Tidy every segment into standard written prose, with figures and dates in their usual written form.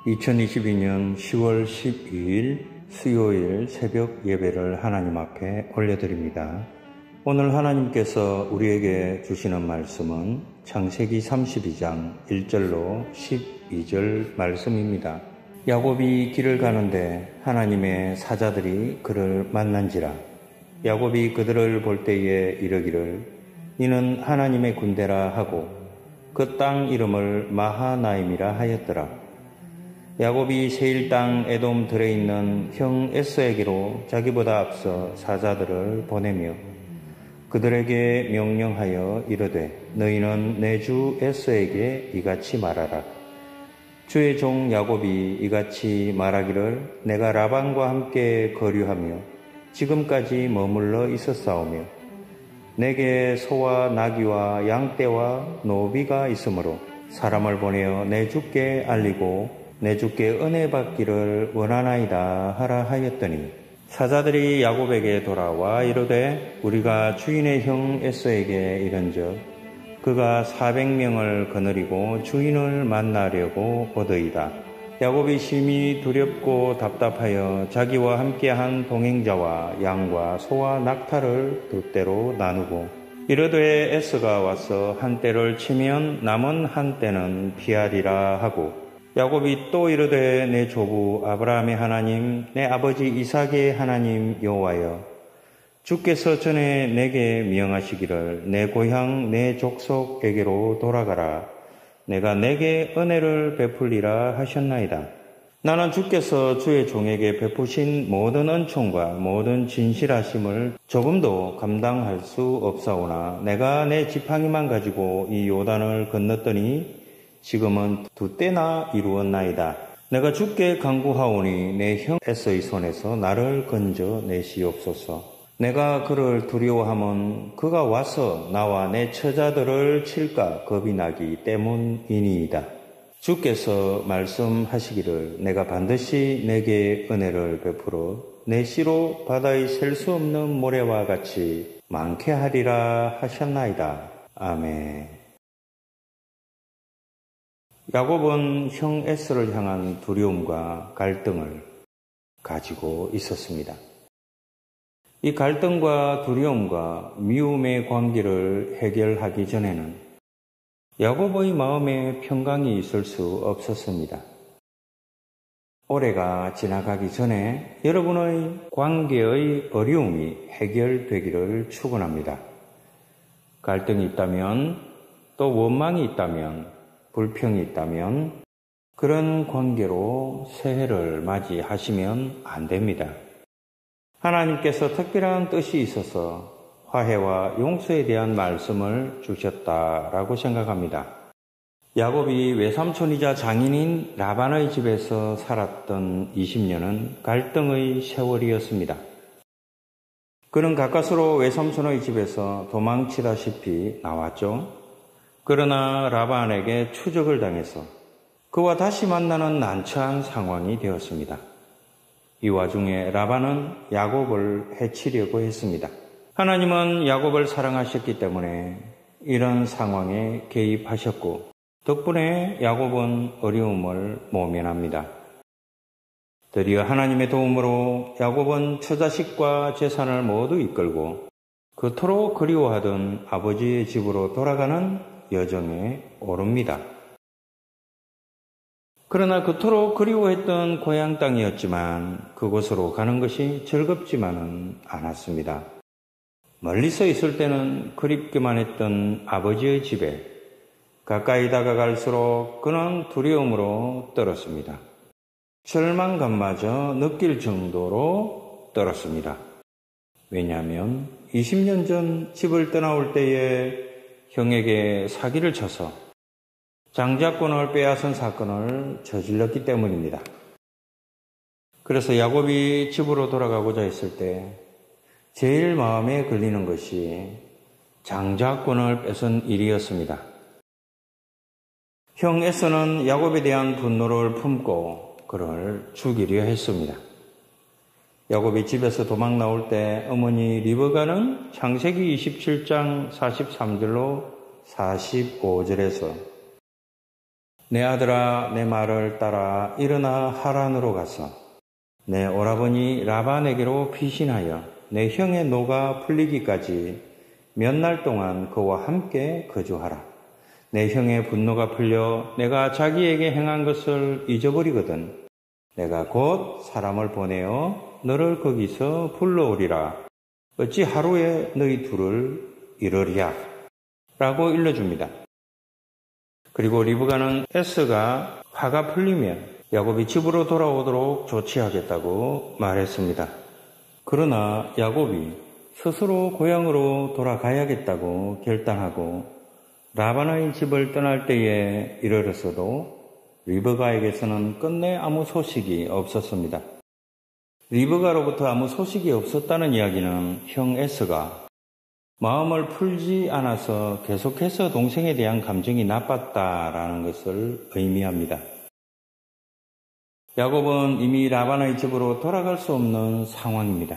2022년 10월 12일 수요일 새벽 예배를 하나님 앞에 올려드립니다. 오늘 하나님께서 우리에게 주시는 말씀은 창세기 32장 1절로 12절 말씀입니다. 야곱이 길을 가는데 하나님의 사자들이 그를 만난지라. 야곱이 그들을 볼 때에 이르기를 이는 하나님의 군대라 하고 그 땅 이름을 마하나임이라 하였더라. 야곱이 세일 땅 에돔 들에 있는 형 에서에게로 자기보다 앞서 사자들을 보내며 그들에게 명령하여 이르되 너희는 내 주 에서에게 이같이 말하라. 주의 종 야곱이 이같이 말하기를 내가 라반과 함께 거류하며 지금까지 머물러 있었사오며 내게 소와 나귀와 양떼와 노비가 있으므로 사람을 보내어 내 주께 알리고 내 주께 은혜 받기를 원하나이다 하라 하였더니 사자들이 야곱에게 돌아와 이르되 우리가 주인의 형 에서에게 이른즉 그가 400명을 거느리고 주인을 만나려고 오더이다. 야곱이 심히 두렵고 답답하여 자기와 함께한 동행자와 양과 소와 낙타를 두 떼로 나누고 이르되 에서가 와서 한 떼를 치면 남은 한 떼는 피하리라 하고 야곱이 또 이르되 내 조부 아브라함의 하나님 내 아버지 이삭의 하나님 여호와여 주께서 전에 내게 명하시기를 내 고향 내 족속에게로 돌아가라. 내가 내게 은혜를 베풀리라 하셨나이다. 나는 주께서 주의 종에게 베푸신 모든 은총과 모든 진실하심을 조금도 감당할 수 없사오나 내가 내 지팡이만 가지고 이 요단을 건넜더니 지금은 두 때나 이루었나이다. 내가 주께 간구하오니 내 형 에서의 손에서 나를 건져 내시옵소서. 내가 그를 두려워하면 그가 와서 나와 내 처자들을 칠까 겁이 나기 때문이니이다. 주께서 말씀하시기를 내가 반드시 내게 은혜를 베풀어 내 씨로 바다의 셀 수 없는 모래와 같이 많게 하리라 하셨나이다. 아멘. 야곱은 형 에서를 향한 두려움과 갈등을 가지고 있었습니다. 이 갈등과 두려움과 미움의 관계를 해결하기 전에는 야곱의 마음에 평강이 있을 수 없었습니다. 올해가 지나가기 전에 여러분의 관계의 어려움이 해결되기를 축원합니다. 갈등이 있다면 또 원망이 있다면 불평이 있다면 그런 관계로 새해를 맞이하시면 안 됩니다. 하나님께서 특별한 뜻이 있어서 화해와 용서에 대한 말씀을 주셨다라고 생각합니다. 야곱이 외삼촌이자 장인인 라반의 집에서 살았던 20년은 갈등의 세월이었습니다. 그는 가까스로 외삼촌의 집에서 도망치다시피 나왔죠. 그러나 라반에게 추적을 당해서 그와 다시 만나는 난처한 상황이 되었습니다. 이 와중에 라반은 야곱을 해치려고 했습니다. 하나님은 야곱을 사랑하셨기 때문에 이런 상황에 개입하셨고 덕분에 야곱은 어려움을 모면합니다. 드디어 하나님의 도움으로 야곱은 처자식과 재산을 모두 이끌고 그토록 그리워하던 아버지의 집으로 돌아가는 여정에 오릅니다. 그러나 그토록 그리워했던 고향 땅이었지만 그곳으로 가는 것이 즐겁지만은 않았습니다. 멀리서 있을 때는 그립기만 했던 아버지의 집에 가까이 다가갈수록 그는 두려움으로 떨었습니다. 절망감마저 느낄 정도로 떨었습니다. 왜냐하면 20년 전 집을 떠나올 때에 형에게 사기를 쳐서 장자권을 빼앗은 사건을 저질렀기 때문입니다. 그래서 야곱이 집으로 돌아가고자 했을 때 제일 마음에 걸리는 것이 장자권을 뺏은 일이었습니다. 형 에서는 야곱에 대한 분노를 품고 그를 죽이려 했습니다. 야곱이 집에서 도망 나올 때 어머니 리브가는 창세기 27장 43절로 45절에서 내 아들아, 내 말을 따라 일어나 하란으로 가서 내 오라버니 라반에게로 피신하여 내 형의 노가 풀리기까지 몇 날 동안 그와 함께 거주하라. 내 형의 분노가 풀려 내가 자기에게 행한 것을 잊어버리거든 내가 곧 사람을 보내어 너를 거기서 불러오리라. 어찌 하루에 너희 둘을 이러랴? 라고 일러줍니다. 그리고 리브가는 에스가 화가 풀리면 야곱이 집으로 돌아오도록 조치하겠다고 말했습니다. 그러나 야곱이 스스로 고향으로 돌아가야겠다고 결단하고 라반의 집을 떠날 때에 이르렀어도 리브가에게서는 끝내 아무 소식이 없었습니다. 리브가로부터 아무 소식이 없었다는 이야기는 형 에스가 마음을 풀지 않아서 계속해서 동생에 대한 감정이 나빴다라는 것을 의미합니다. 야곱은 이미 라반의 집으로 돌아갈 수 없는 상황입니다.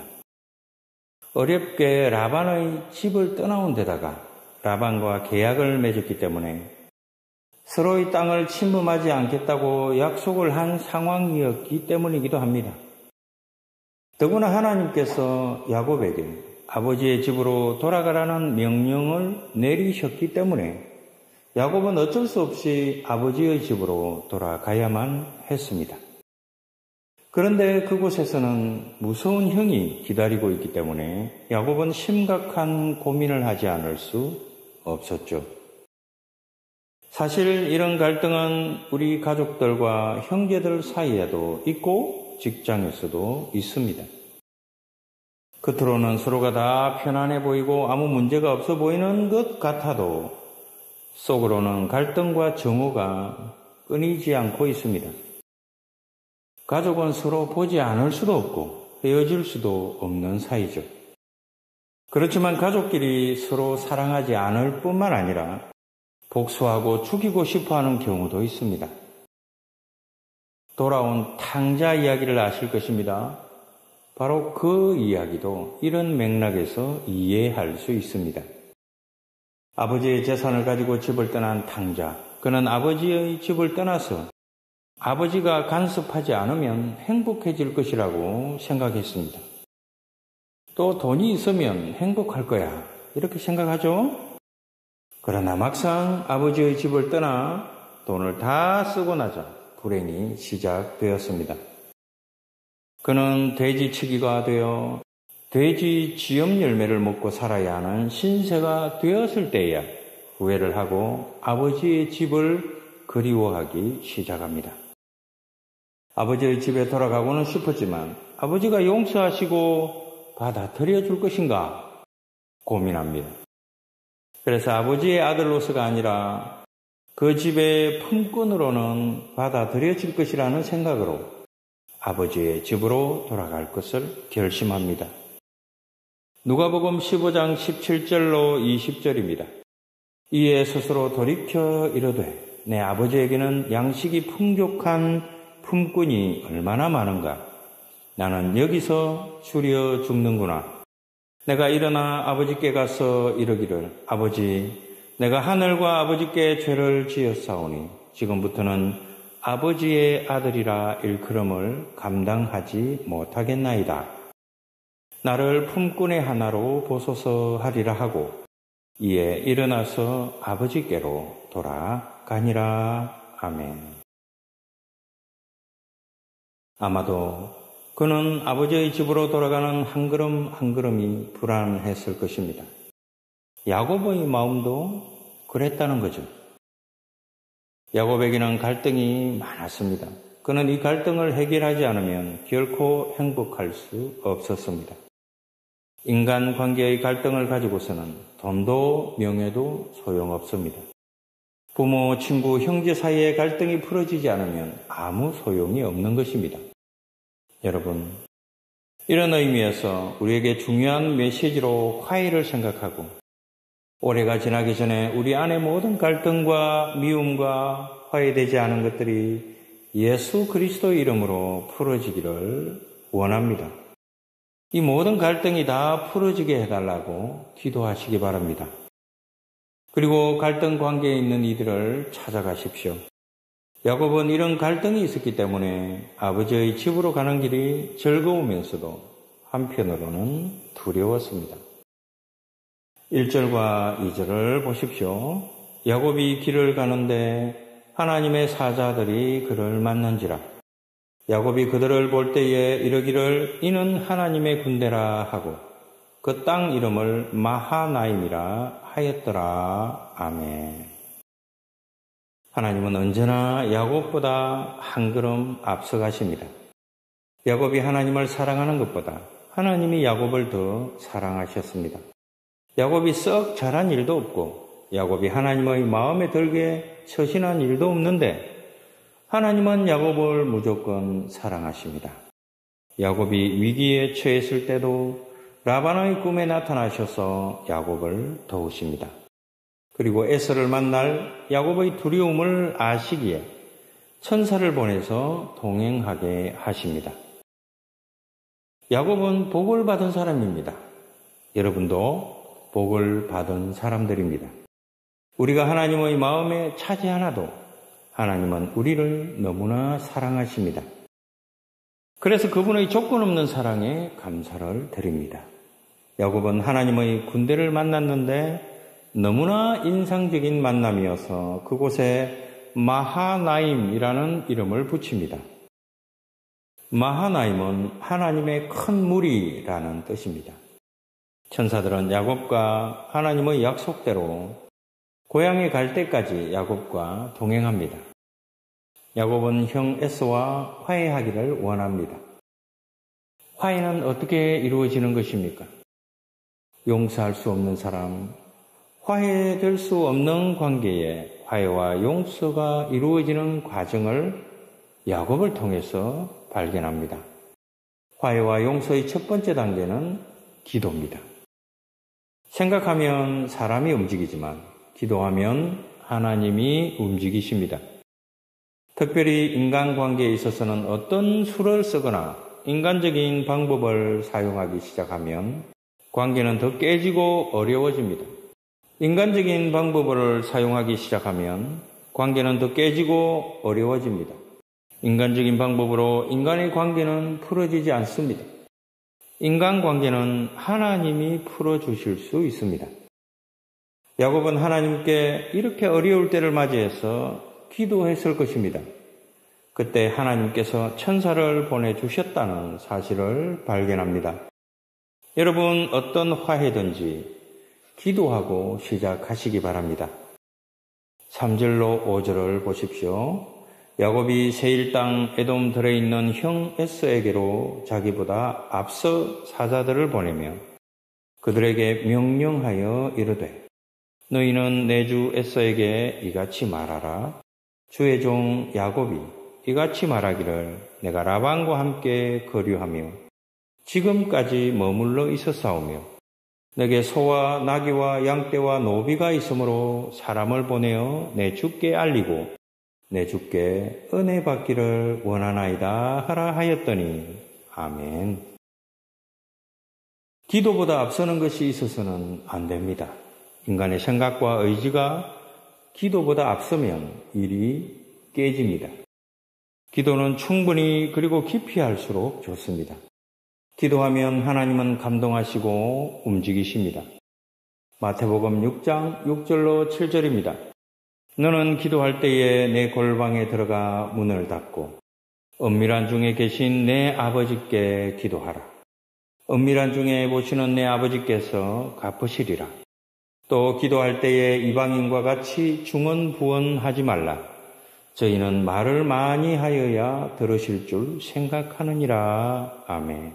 어렵게 라반의 집을 떠나온 데다가 라반과 계약을 맺었기 때문에 서로의 땅을 침범하지 않겠다고 약속을 한 상황이었기 때문이기도 합니다. 더구나 하나님께서 야곱에게 아버지의 집으로 돌아가라는 명령을 내리셨기 때문에 야곱은 어쩔 수 없이 아버지의 집으로 돌아가야만 했습니다. 그런데 그곳에서는 무서운 형이 기다리고 있기 때문에 야곱은 심각한 고민을 하지 않을 수 없었죠. 사실 이런 갈등은 우리 가족들과 형제들 사이에도 있고 직장에서도 있습니다. 겉으로는 서로가 다 편안해 보이고 아무 문제가 없어 보이는 것 같아도 속으로는 갈등과 정오가 끊이지 않고 있습니다. 가족은 서로 보지 않을 수도 없고 헤어질 수도 없는 사이죠. 그렇지만 가족끼리 서로 사랑하지 않을 뿐만 아니라 복수하고 죽이고 싶어하는 경우도 있습니다. 돌아온 탕자 이야기를 아실 것입니다. 바로 그 이야기도 이런 맥락에서 이해할 수 있습니다. 아버지의 재산을 가지고 집을 떠난 탕자, 그는 아버지의 집을 떠나서 아버지가 간섭하지 않으면 행복해질 것이라고 생각했습니다. 또 돈이 있으면 행복할 거야, 이렇게 생각하죠? 그러나 막상 아버지의 집을 떠나 돈을 다 쓰고 나자 불행이 시작되었습니다. 그는 돼지치기가 되어 돼지 지엽 열매를 먹고 살아야 하는 신세가 되었을 때야 후회를 하고 아버지의 집을 그리워하기 시작합니다. 아버지의 집에 돌아가고는 싶었지만 아버지가 용서하시고 받아들여 줄 것인가 고민합니다. 그래서 아버지의 아들로서가 아니라 그 집의 품꾼으로는 받아들여질 것이라는 생각으로 아버지의 집으로 돌아갈 것을 결심합니다. 누가복음 15장 17절로 20절입니다. 이에 스스로 돌이켜 이르되 내 아버지에게는 양식이 풍족한 품꾼이 얼마나 많은가. 나는 여기서 줄여 죽는구나. 내가 일어나 아버지께 가서 이르기를 아버지 내가 하늘과 아버지께 죄를 지었사오니 지금부터는 아버지의 아들이라 일컬음을 감당하지 못하겠나이다. 나를 품꾼의 하나로 보소서 하리라 하고 이에 일어나서 아버지께로 돌아가니라. 아멘. 아마도 그는 아버지의 집으로 돌아가는 한 걸음 한 걸음이 불안했을 것입니다. 야곱의 마음도 그랬다는 거죠. 야곱에게는 갈등이 많았습니다. 그는 이 갈등을 해결하지 않으면 결코 행복할 수 없었습니다. 인간 관계의 갈등을 가지고서는 돈도 명예도 소용없습니다. 부모, 친구, 형제 사이의 갈등이 풀어지지 않으면 아무 소용이 없는 것입니다. 여러분, 이런 의미에서 우리에게 중요한 메시지로 화해를 생각하고 올해가 지나기 전에 우리 안의 모든 갈등과 미움과 화해되지 않은 것들이 예수 그리스도의 이름으로 풀어지기를 원합니다. 이 모든 갈등이 다 풀어지게 해달라고 기도하시기 바랍니다. 그리고 갈등 관계에 있는 이들을 찾아가십시오. 야곱은 이런 갈등이 있었기 때문에 아버지의 집으로 가는 길이 즐거우면서도 한편으로는 두려웠습니다. 1절과 2절을 보십시오. 야곱이 길을 가는데 하나님의 사자들이 그를 만난지라. 야곱이 그들을 볼 때에 이르기를 이는 하나님의 군대라 하고 그 땅 이름을 마하나임이라 하였더라. 아멘. 하나님은 언제나 야곱보다 한 걸음 앞서가십니다. 야곱이 하나님을 사랑하는 것보다 하나님이 야곱을 더 사랑하셨습니다. 야곱이 썩 잘한 일도 없고 야곱이 하나님의 마음에 들게 처신한 일도 없는데 하나님은 야곱을 무조건 사랑하십니다. 야곱이 위기에 처했을 때도 라반의 꿈에 나타나셔서 야곱을 도우십니다. 그리고 에서를 만날 야곱의 두려움을 아시기에 천사를 보내서 동행하게 하십니다. 야곱은 복을 받은 사람입니다. 여러분도 복을 받은 사람들입니다. 우리가 하나님의 마음에 차지 하나도 하나님은 우리를 너무나 사랑하십니다. 그래서 그분의 조건 없는 사랑에 감사를 드립니다. 야곱은 하나님의 군대를 만났는데 너무나 인상적인 만남이어서 그곳에 마하나임이라는 이름을 붙입니다. 마하나임은 하나님의 큰 무리라는 뜻입니다. 천사들은 야곱과 하나님의 약속대로 고향에 갈 때까지 야곱과 동행합니다. 야곱은 형 에서와 화해하기를 원합니다. 화해는 어떻게 이루어지는 것입니까? 용서할 수 없는 사람, 화해될 수 없는 관계에 화해와 용서가 이루어지는 과정을 야곱을 통해서 발견합니다. 화해와 용서의 첫 번째 단계는 기도입니다. 생각하면 사람이 움직이지만 기도하면 하나님이 움직이십니다. 특별히 인간관계에 있어서는 어떤 수를 쓰거나 인간적인 방법을 사용하기 시작하면 관계는 더 깨지고 어려워집니다. 인간적인 방법을 사용하기 시작하면 관계는 더 깨지고 어려워집니다. 인간적인 방법으로 인간의 관계는 풀어지지 않습니다. 인간관계는 하나님이 풀어주실 수 있습니다. 야곱은 하나님께 이렇게 어려울 때를 맞이해서 기도했을 것입니다. 그때 하나님께서 천사를 보내주셨다는 사실을 발견합니다. 여러분 어떤 화해든지 기도하고 시작하시기 바랍니다. 3절로 5절을 보십시오. 야곱이 세일 땅 에돔 들에 있는 형 에서에게로 자기보다 앞서 사자들을 보내며 그들에게 명령하여 이르되 너희는 내 주 에서에게 이같이 말하라. 주의 종 야곱이 이같이 말하기를 내가 라반과 함께 거류하며 지금까지 머물러 있었사오며 내게 소와 나귀와 양떼와 노비가 있으므로 사람을 보내어 내 주께 알리고 내 주께 은혜 받기를 원하나이다 하라 하였더니 아멘. 기도보다 앞서는 것이 있어서는 안 됩니다. 인간의 생각과 의지가 기도보다 앞서면 일이 깨집니다. 기도는 충분히 그리고 깊이 할수록 좋습니다. 기도하면 하나님은 감동하시고 움직이십니다. 마태복음 6장 6절로 7절입니다. 너는 기도할 때에 내 골방에 들어가 문을 닫고 은밀한 중에 계신 내 아버지께 기도하라. 은밀한 중에 보시는 내 아버지께서 갚으시리라. 또 기도할 때에 이방인과 같이 중언부언하지 말라. 저희는 말을 많이 하여야 들으실 줄 생각하느니라. 아멘.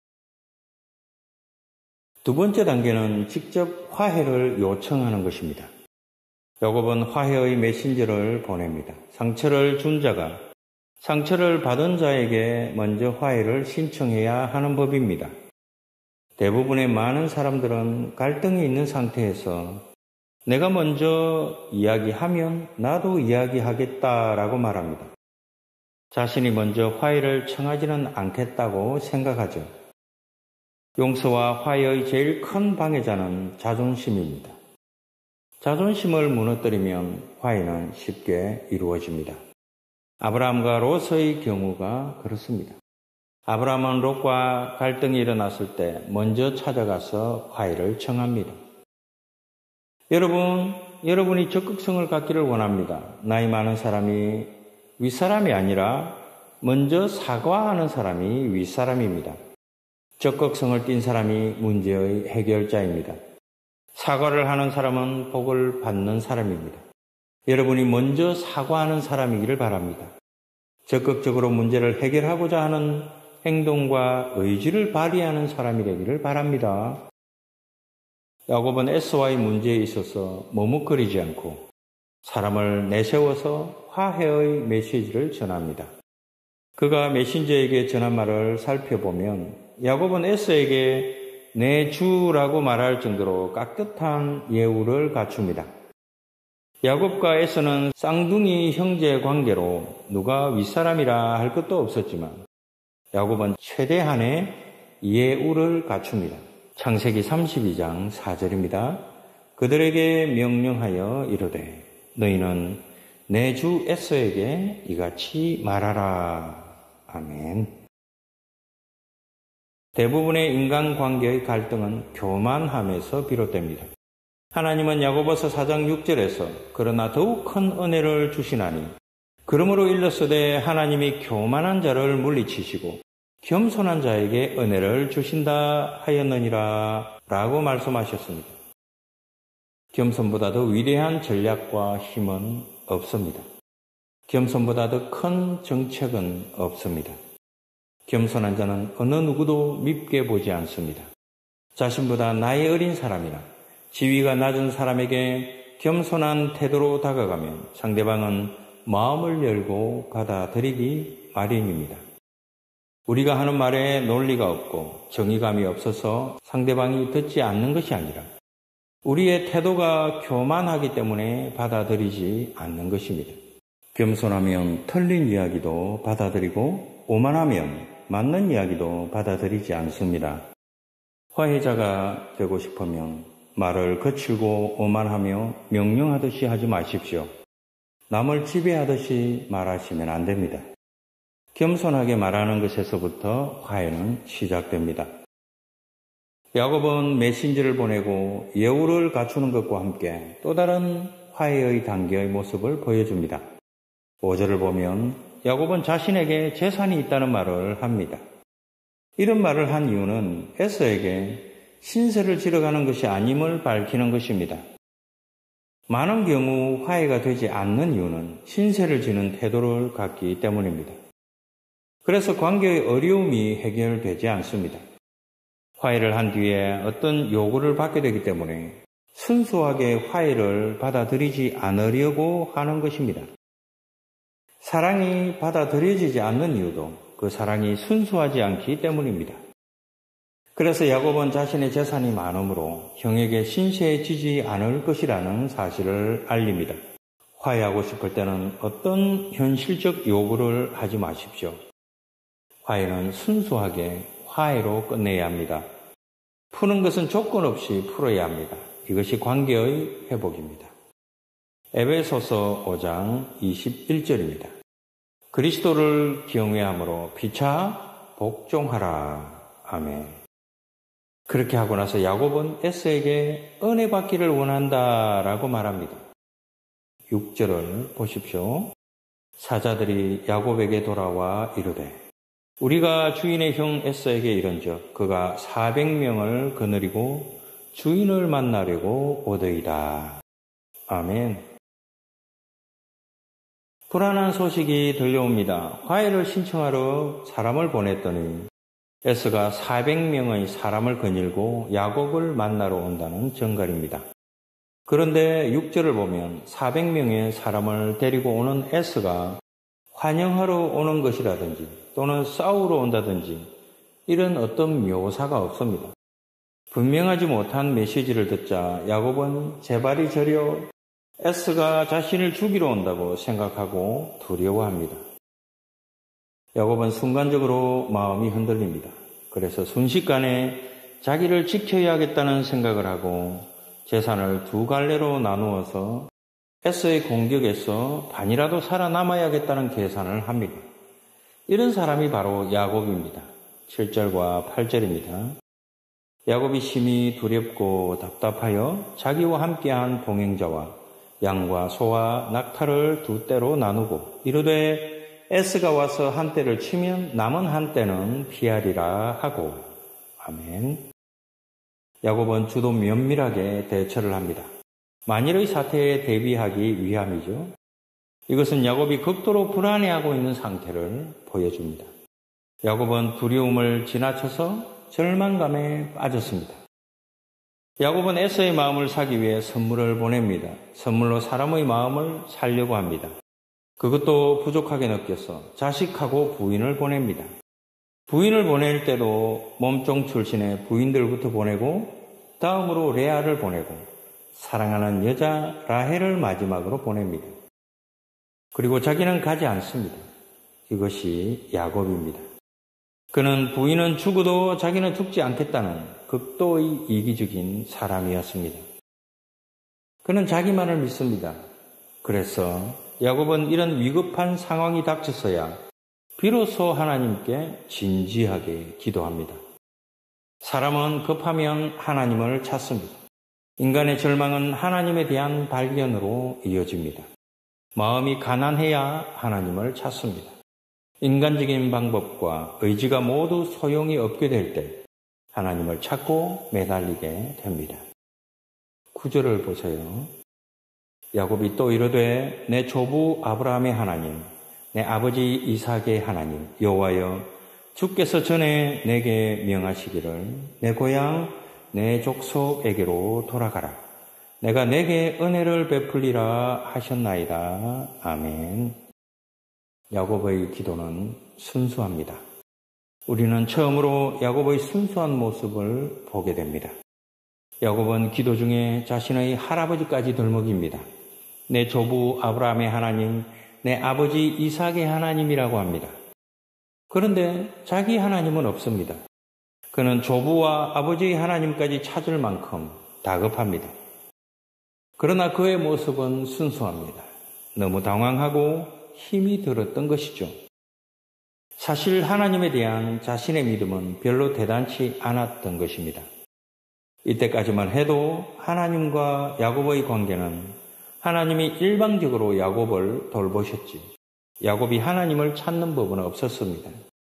두 번째 단계는 직접 화해를 요청하는 것입니다. 야곱은 화해의 메신저를 보냅니다. 상처를 준 자가 상처를 받은 자에게 먼저 화해를 신청해야 하는 법입니다. 대부분의 많은 사람들은 갈등이 있는 상태에서 내가 먼저 이야기하면 나도 이야기하겠다라고 말합니다. 자신이 먼저 화해를 청하지는 않겠다고 생각하죠. 용서와 화해의 제일 큰 방해자는 자존심입니다. 자존심을 무너뜨리면 화해는 쉽게 이루어집니다. 아브라함과 롯의 경우가 그렇습니다. 아브라함은 롯과 갈등이 일어났을 때 먼저 찾아가서 화해를 청합니다. 여러분이 적극성을 갖기를 원합니다. 나이 많은 사람이 윗사람이 아니라 먼저 사과하는 사람이 윗사람입니다. 적극성을 띈 사람이 문제의 해결자입니다. 사과를 하는 사람은 복을 받는 사람입니다. 여러분이 먼저 사과하는 사람이기를 바랍니다. 적극적으로 문제를 해결하고자 하는 행동과 의지를 발휘하는 사람이 되기를 바랍니다. 야곱은 에서와의 문제에 있어서 머뭇거리지 않고 사람을 내세워서 화해의 메시지를 전합니다. 그가 메신저에게 전한 말을 살펴보면 야곱은 에서에게 내 주라고 말할 정도로 깍듯한 예우를 갖춥니다. 야곱과 에서는 쌍둥이 형제 관계로 누가 윗사람이라 할 것도 없었지만 야곱은 최대한의 예우를 갖춥니다. 창세기 32장 4절입니다. 그들에게 명령하여 이르되 너희는 내 주 에서에게 이같이 말하라. 아멘. 대부분의 인간관계의 갈등은 교만함에서 비롯됩니다. 하나님은 야고보서 4장 6절에서 그러나 더욱 큰 은혜를 주시나니 그러므로 일렀으되 하나님이 교만한 자를 물리치시고 겸손한 자에게 은혜를 주신다 하였느니라 라고 말씀하셨습니다. 겸손보다 더 위대한 전략과 힘은 없습니다. 겸손보다 더 큰 정책은 없습니다. 겸손한 자는 어느 누구도 밉게 보지 않습니다. 자신보다 나이 어린 사람이나 지위가 낮은 사람에게 겸손한 태도로 다가가면 상대방은 마음을 열고 받아들이기 마련입니다. 우리가 하는 말에 논리가 없고 정의감이 없어서 상대방이 듣지 않는 것이 아니라 우리의 태도가 교만하기 때문에 받아들이지 않는 것입니다. 겸손하면 틀린 이야기도 받아들이고 오만하면 맞는 이야기도 받아들이지 않습니다. 화해자가 되고 싶으면 말을 거칠고 오만하며 명령하듯이 하지 마십시오. 남을 지배하듯이 말하시면 안 됩니다. 겸손하게 말하는 것에서부터 화해는 시작됩니다. 야곱은 메신저를 보내고 예우를 갖추는 것과 함께 또 다른 화해의 단계의 모습을 보여줍니다. 5절을 보면 야곱은 자신에게 재산이 있다는 말을 합니다. 이런 말을 한 이유는 에서에게 신세를 지러가는 것이 아님을 밝히는 것입니다. 많은 경우 화해가 되지 않는 이유는 신세를 지는 태도를 갖기 때문입니다. 그래서 관계의 어려움이 해결되지 않습니다. 화해를 한 뒤에 어떤 요구를 받게 되기 때문에 순수하게 화해를 받아들이지 않으려고 하는 것입니다. 사랑이 받아들여지지 않는 이유도 그 사랑이 순수하지 않기 때문입니다. 그래서 야곱은 자신의 재산이 많으므로 형에게 신세지지 않을 것이라는 사실을 알립니다. 화해하고 싶을 때는 어떤 현실적 요구를 하지 마십시오. 화해는 순수하게 화해로 끝내야 합니다. 푸는 것은 조건 없이 풀어야 합니다. 이것이 관계의 회복입니다. 에베소서 5장 21절입니다. 그리스도를 경외함으로 피차 복종하라. 아멘. 그렇게 하고 나서 야곱은 에서에게 은혜 받기를 원한다라고 말합니다. 6절을 보십시오. 사자들이 야곱에게 돌아와 이르되 우리가 주인의 형 에서에게 이른즉 그가 400명을 거느리고 주인을 만나려고 오더이다. 아멘. 불안한 소식이 들려옵니다. 화해를 신청하러 사람을 보냈더니 에서가 400명의 사람을 거닐고 야곱을 만나러 온다는 정갈입니다. 그런데 6절을 보면 400명의 사람을 데리고 오는 에서가 환영하러 오는 것이라든지 또는 싸우러 온다든지 이런 어떤 묘사가 없습니다. 분명하지 못한 메시지를 듣자 야곱은 재발이 저려 에서가 자신을 죽이러 온다고 생각하고 두려워합니다. 야곱은 순간적으로 마음이 흔들립니다. 그래서 순식간에 자기를 지켜야겠다는 생각을 하고 재산을 두 갈래로 나누어서 에서의 공격에서 반이라도 살아남아야겠다는 계산을 합니다. 이런 사람이 바로 야곱입니다. 7절과 8절입니다. 야곱이 심히 두렵고 답답하여 자기와 함께한 동행자와 양과 소와 낙타를 두 떼로 나누고 이르되 에스가 와서 한 떼를 치면 남은 한 떼는 피하리라 하고. 아멘. 야곱은 주도 면밀하게 대처를 합니다. 만일의 사태에 대비하기 위함이죠. 이것은 야곱이 극도로 불안해하고 있는 상태를 보여줍니다. 야곱은 두려움을 지나쳐서 절망감에 빠졌습니다. 야곱은 에서의 마음을 사기 위해 선물을 보냅니다. 선물로 사람의 마음을 살려고 합니다. 그것도 부족하게 느껴서 자식하고 부인을 보냅니다. 부인을 보낼 때도 몸종 출신의 부인들부터 보내고 다음으로 레아를 보내고 사랑하는 여자 라헬을 마지막으로 보냅니다. 그리고 자기는 가지 않습니다. 이것이 야곱입니다. 그는 부인은 죽어도 자기는 죽지 않겠다는 극도의 이기적인 사람이었습니다. 그는 자기만을 믿습니다. 그래서 야곱은 이런 위급한 상황이 닥쳤어야 비로소 하나님께 진지하게 기도합니다. 사람은 급하면 하나님을 찾습니다. 인간의 절망은 하나님에 대한 발견으로 이어집니다. 마음이 가난해야 하나님을 찾습니다. 인간적인 방법과 의지가 모두 소용이 없게 될 때 하나님을 찾고 매달리게 됩니다. 9절을 보세요. 야곱이 또 이르되 내 조부 아브라함의 하나님, 내 아버지 이삭의 하나님 여호와여, 주께서 전에 내게 명하시기를 내 고향 내 족속에게로 돌아가라. 내가 내게 은혜를 베풀리라 하셨나이다. 아멘. 야곱의 기도는 순수합니다. 우리는 처음으로 야곱의 순수한 모습을 보게 됩니다. 야곱은 기도 중에 자신의 할아버지까지 들먹입니다. 내 조부 아브라함의 하나님, 내 아버지 이삭의 하나님이라고 합니다. 그런데 자기 하나님은 없습니다. 그는 조부와 아버지의 하나님까지 찾을 만큼 다급합니다. 그러나 그의 모습은 순수합니다. 너무 당황하고 힘이 들었던 것이죠. 사실 하나님에 대한 자신의 믿음은 별로 대단치 않았던 것입니다. 이때까지만 해도 하나님과 야곱의 관계는 하나님이 일방적으로 야곱을 돌보셨지 야곱이 하나님을 찾는 법은 없었습니다.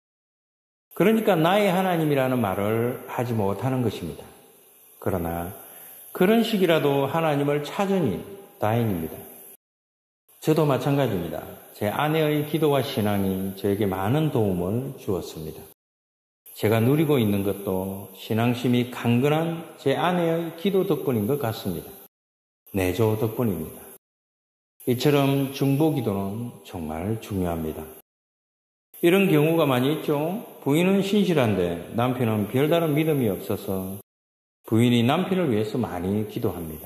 그러니까 나의 하나님이라는 말을 하지 못하는 것입니다. 그러나 그런 식이라도 하나님을 찾으니 다행입니다. 저도 마찬가지입니다. 제 아내의 기도와 신앙이 저에게 많은 도움을 주었습니다. 제가 누리고 있는 것도 신앙심이 강건한 제 아내의 기도 덕분인 것 같습니다. 내조 덕분입니다. 이처럼 중보 기도는 정말 중요합니다. 이런 경우가 많이 있죠. 부인은 신실한데 남편은 별다른 믿음이 없어서 부인이 남편을 위해서 많이 기도합니다.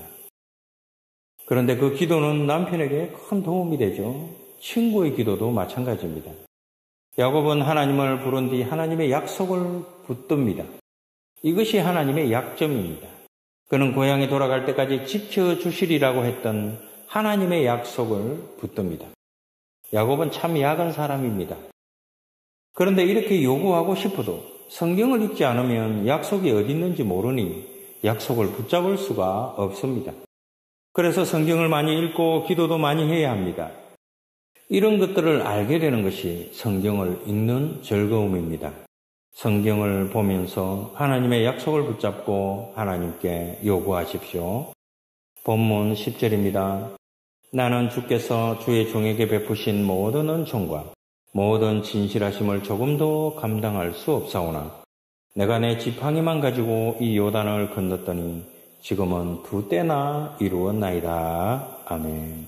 그런데 그 기도는 남편에게 큰 도움이 되죠. 친구의 기도도 마찬가지입니다. 야곱은 하나님을 부른 뒤 하나님의 약속을 붙듭니다. 이것이 하나님의 약점입니다. 그는 고향에 돌아갈 때까지 지켜주시리라고 했던 하나님의 약속을 붙듭니다. 야곱은 참 야한 사람입니다. 그런데 이렇게 요구하고 싶어도 성경을 읽지 않으면 약속이 어디 있는지 모르니 약속을 붙잡을 수가 없습니다. 그래서 성경을 많이 읽고 기도도 많이 해야 합니다. 이런 것들을 알게 되는 것이 성경을 읽는 즐거움입니다. 성경을 보면서 하나님의 약속을 붙잡고 하나님께 요구하십시오. 본문 10절입니다. 나는 주께서 주의 종에게 베푸신 모든 은총과 모든 진실하심을 조금도 감당할 수 없사오나 내가 내 지팡이만 가지고 이 요단을 건넜더니 지금은 2때나 이루었나이다. 아멘.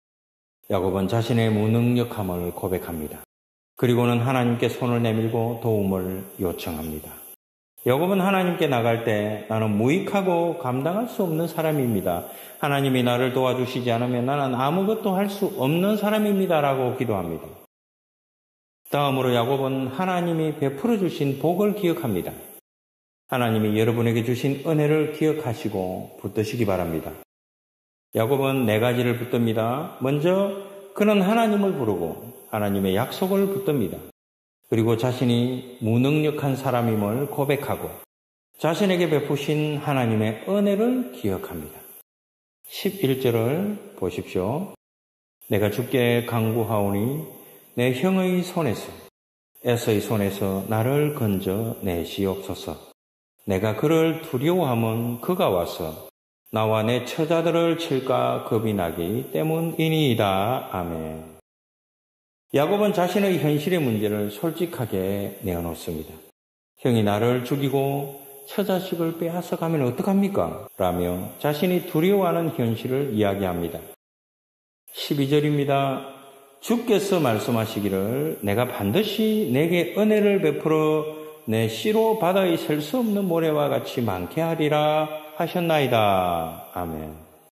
야곱은 자신의 무능력함을 고백합니다. 그리고는 하나님께 손을 내밀고 도움을 요청합니다. 야곱은 하나님께 나갈 때 나는 무익하고 감당할 수 없는 사람입니다. 하나님이 나를 도와주시지 않으면 나는 아무것도 할 수 없는 사람입니다. 라고 기도합니다. 다음으로 야곱은 하나님이 베풀어 주신 복을 기억합니다. 하나님이 여러분에게 주신 은혜를 기억하시고 붙드시기 바랍니다. 야곱은 네 가지를 붙듭니다. 먼저 그는 하나님을 부르고 하나님의 약속을 붙듭니다. 그리고 자신이 무능력한 사람임을 고백하고 자신에게 베푸신 하나님의 은혜를 기억합니다. 11절을 보십시오. 내가 주께 간구하오니 내 형의 손에서 에서의 손에서 나를 건져 내시옵소서. 내가 그를 두려워함은 그가 와서 나와 내 처자들을 칠까 겁이 나기 때문이니이다. 아멘. 야곱은 자신의 현실의 문제를 솔직하게 내어놓습니다. 형이 나를 죽이고 처자식을 빼앗아 가면 어떡합니까? 라며 자신이 두려워하는 현실을 이야기합니다. 12절입니다. 주께서 말씀하시기를 내가 반드시 내게 은혜를 베풀어 내 씨로 바다에 셀 수 없는 모래와 같이 많게 하리라 하셨나이다. 아멘.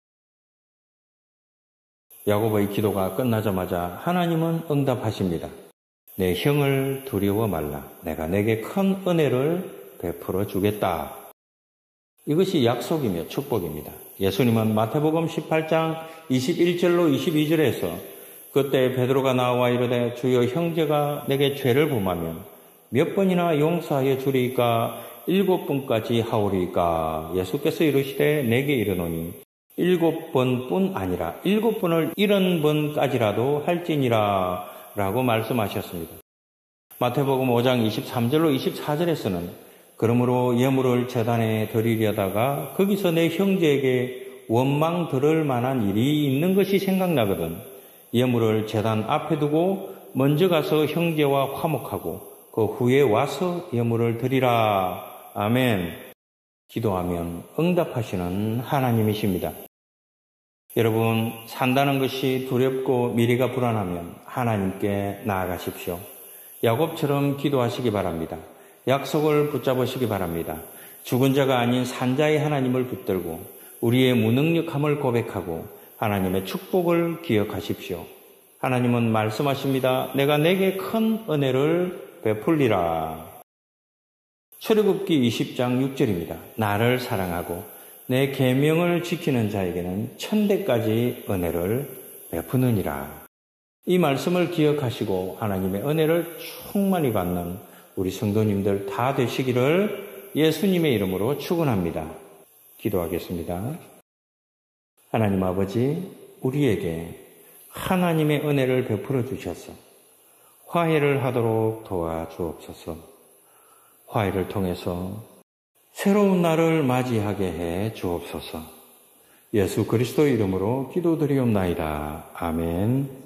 야곱의 기도가 끝나자마자 하나님은 응답하십니다. 내 형을 두려워 말라. 내가 내게 큰 은혜를 베풀어 주겠다. 이것이 약속이며 축복입니다. 예수님은 마태복음 18장 21절로 22절에서 그때 베드로가 나와 이르되 주여 형제가 내게 죄를 범하면 몇 번이나 용서하여 주리이까 7번까지 하오리이까 예수께서 이르시되 내게 이르노니 7번뿐 아니라 7번을 70번까지라도 할지니라 라고 말씀하셨습니다. 마태복음 5장 23절로 24절에서는 그러므로 예물을 제단에 드리려다가 거기서 내 형제에게 원망 들을 만한 일이 있는 것이 생각나거든 예물을 제단 앞에 두고 먼저 가서 형제와 화목하고 그 후에 와서 예물을 드리라. 아멘. 기도하면 응답하시는 하나님이십니다. 여러분, 산다는 것이 두렵고 미래가 불안하면 하나님께 나아가십시오. 야곱처럼 기도하시기 바랍니다. 약속을 붙잡으시기 바랍니다. 죽은 자가 아닌 산자의 하나님을 붙들고 우리의 무능력함을 고백하고 하나님의 축복을 기억하십시오. 하나님은 말씀하십니다. 내가 내게 큰 은혜를 베풀리라. 출애굽기 20장 6절입니다. 나를 사랑하고 내 계명을 지키는 자에게는 천대까지 은혜를 베푸느니라. 이 말씀을 기억하시고 하나님의 은혜를 충만히 받는 우리 성도님들 다 되시기를 예수님의 이름으로 축원합니다. 기도하겠습니다. 하나님 아버지, 우리에게 하나님의 은혜를 베풀어 주셔서 화해를 하도록 도와주옵소서. 화해를 통해서 새로운 날을 맞이하게 해 주옵소서. 예수 그리스도의 이름으로 기도드리옵나이다. 아멘.